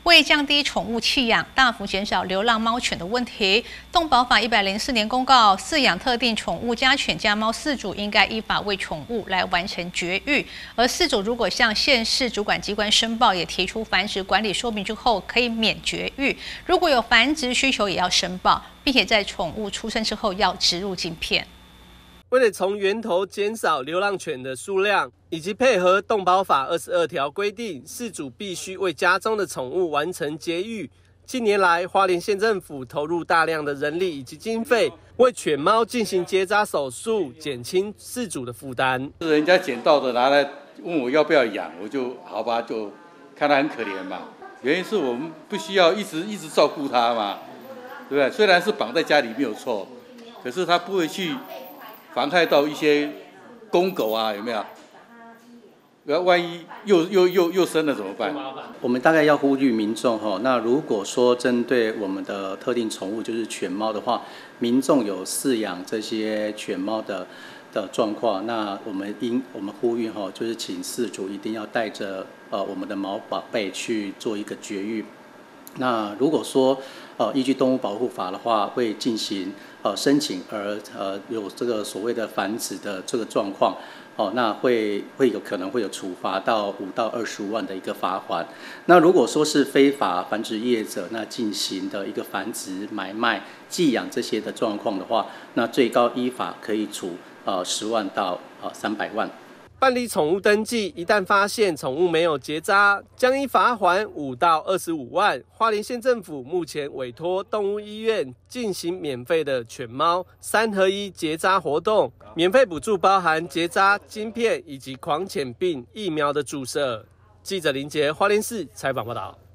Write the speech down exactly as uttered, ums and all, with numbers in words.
为降低宠物弃养、大幅减少流浪猫犬的问题，动保法一百零四年公告，饲养特定宠物家犬、家猫饲主应该依法为宠物来完成绝育，而饲主如果向县市主管机关申报，也提出繁殖管理说明之后，可以免绝育。如果有繁殖需求，也要申报，并且在宠物出生之后要植入晶片。 为了从源头减少流浪犬的数量，以及配合动保法二十二条规定，饲主必须为家中的宠物完成节育。近年来，花莲县政府投入大量的人力以及经费，为犬猫进行结扎手术，减轻饲主的负担。 是人家捡到的拿来问我要不要养，我就好吧，就看它很可怜嘛。原因是我们不需要一直一直照顾它嘛，对不对？虽然是绑在家里没有错，可是它不会去 妨害到一些公狗啊，有没有？那万一又又又又生了怎么办？ 我们大概要呼吁民众哈，那如果说针对我们的特定宠物，就是犬猫的话，民众有饲养这些犬猫的的状况，那我们应我们呼吁哈，就是请饲主一定要带着呃我们的毛宝贝去做一个绝育。 那如果说呃依据动物保护法的话，会进行呃申请而呃有这个所谓的繁殖的这个状况，哦，那会会有可能会有处罚到五到二十五万的一个罚款。那如果说是非法繁殖业者那进行的一个繁殖、买卖、寄养这些的状况的话，那最高依法可以处呃十万到呃三百万。 办理宠物登记，一旦发现宠物没有结扎，将依罚锾五到二十五万。花莲县政府目前委托动物医院进行免费的犬猫三合一结扎活动，免费补助包含结扎、晶片以及狂犬病疫苗的注射。记者林杰花莲市采访报道。